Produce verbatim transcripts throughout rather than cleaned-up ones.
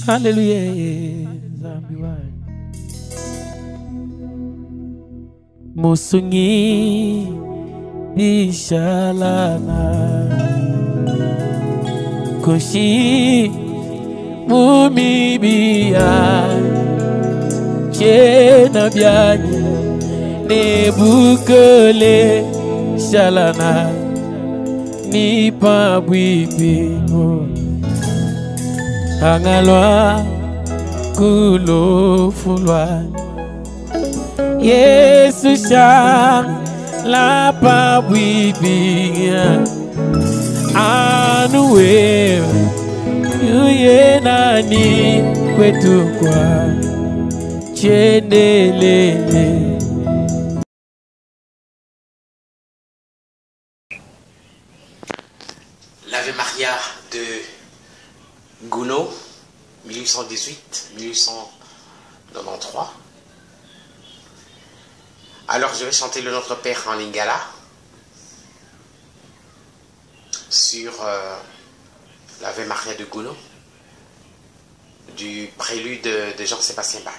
Hallelujah. Zambi wani. Musungi ishalana Koshi mumibia Chena biani Nebukele shalana Nipa bwibi Angalwa kulo fulwa Yesu shang la pa bwibi Anuwe yuye nani kwetu kwa chendelele. L'Ave Maria de Gounod, mille huit cent dix-huit mille huit cent quatre-vingt-treize. Alors je vais chanter le Notre Père en lingala sur euh, l'Ave Maria de Gounod du prélude de, de Jean-Sébastien Bach.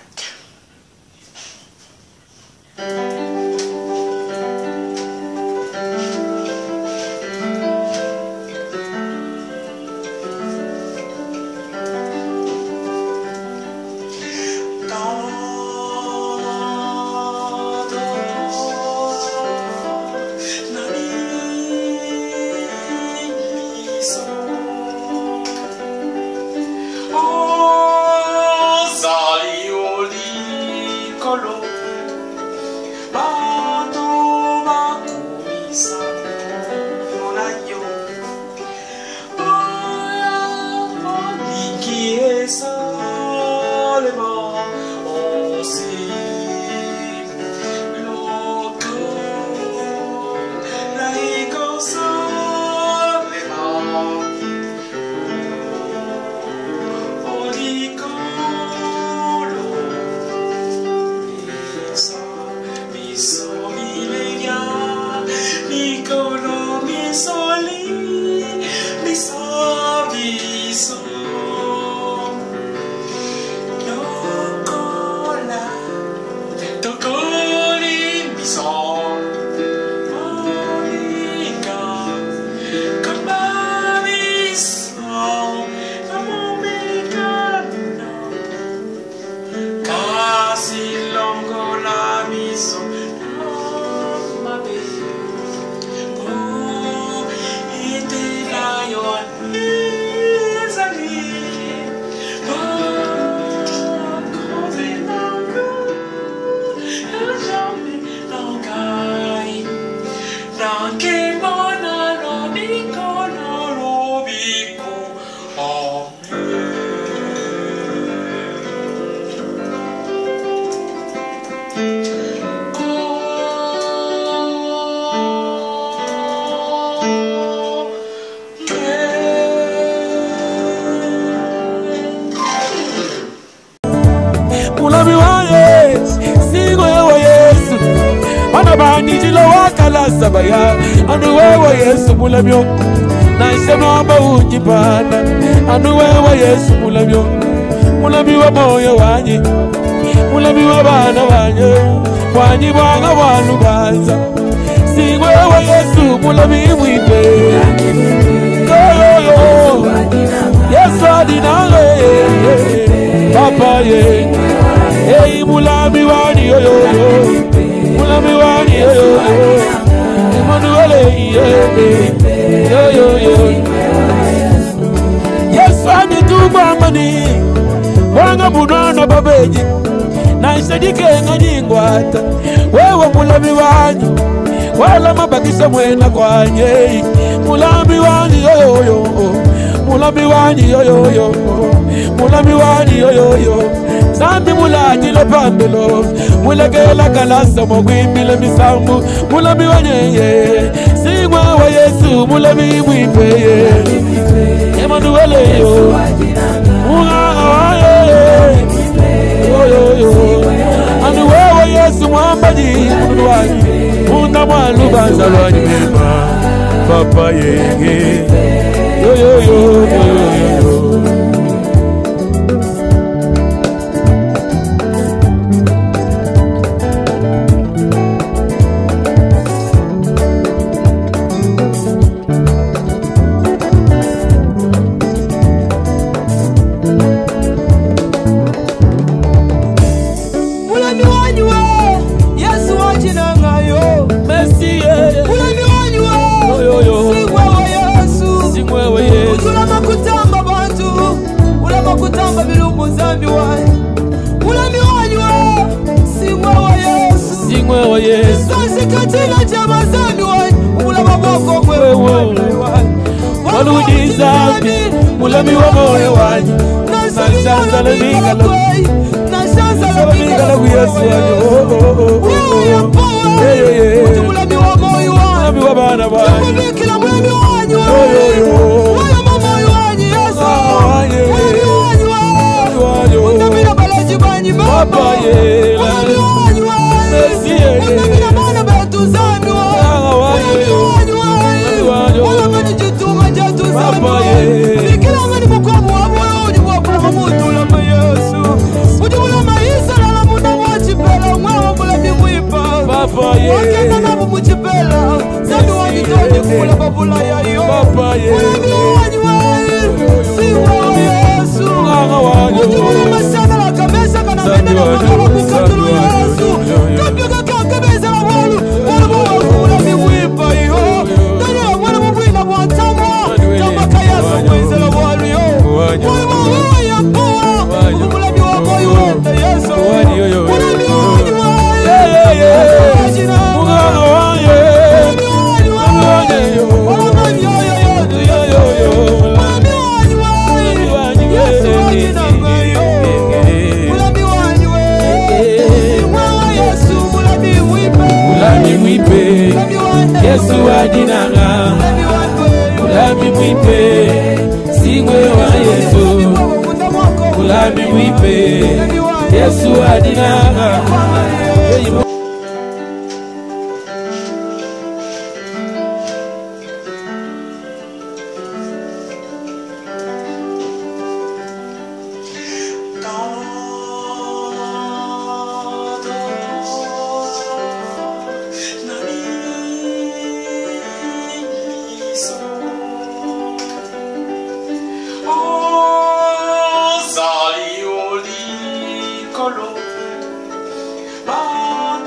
Sabaya anu wewe Yesu mulamyo na isema mauji pana anu wewe Yesu mulamyo mulami wa moyo wanyi mulami wa bana wanyi wanyi bwana wanu banza si wewe Yesu mulami mwipe yo yo yo Yesu adinale papa ye hey mulami wani yo yo mulami wani yo yo yo yo yo Yesu anituba mani wanga bunono babeji na isadike nganyingwata wewe mulami wanyu wala mabakisa mwena kwanye mulami wanyu yo yo yo mulami wanyu yo yo yo mulami wanyu yo yo yo Zambi mulati le pandelo mulagela kalasa mogwimbile misambu mulami wanyeye Singwa wa Yesu mulami mwipeye Emanuele yo Muhaga wa ye Yo yo yo Anuwe wa Yesu mwambaji Munuwaji Munda mwalu banza wanyi mema Papa yenge Yo yo yo yo yo yo Waludi zambi mulami wa moyo wanyu Nashanza la mingala Nashanza la mingala Yesu wanyu mulami wa moyo wanyu mulami wa bana wanyu mulami wanyu mulami wanyu Yesu Unamira balaji banyi Papa ye Mulami wanyu Unamira bana betu zami Mulami wanyu Ulamani jituma jatu zami Mikila ngani mukwamu wa moyo Ujiwakuwa mutu lama Yesu Ujulama isa lala muna wachipela Mwawa mulami mwipa Papa ye Wakenda namu mchipela Zami wajitoni kula babula ya yo Papa ye Mulami wanyu Siwa Yesu Ujulama sana la kabesa Kana mende na makala mukatulu Yesu Kapyoka kakabeza la walu Ulamu wakula mwipa yo Danya wana mwina mwantama Tama kayasa mweze la walu yo Ulamu waya poa Mulami wa moyo wenda Yesu Mulami wanyu Yesu adinanga Mulami mwipe Singwe wa Yesu Mulami mwipe Yesu adinanga Zali oli kolo,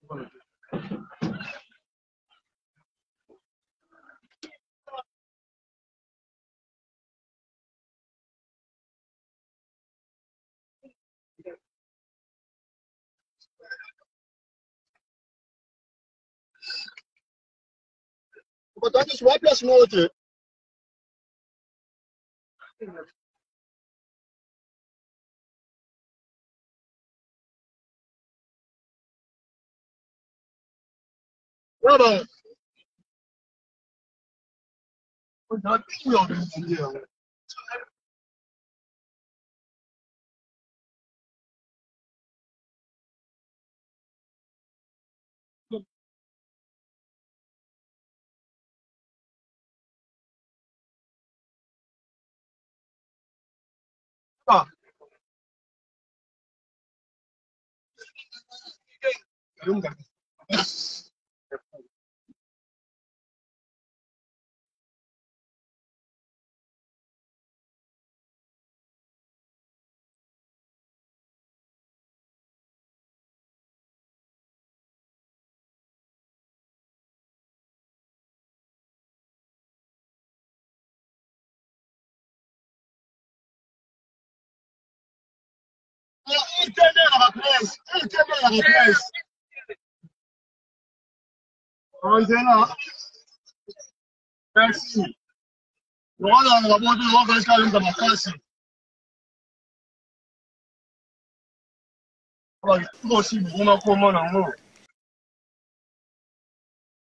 Portanto, swap la smoke. Voilà. On a tout organisé. Ah. Il tenait la replace. Il tenait la replace. On est là. Merci. Voilà, on va monter le vent quand même dans ma classe. Moi aussi, on a comment là,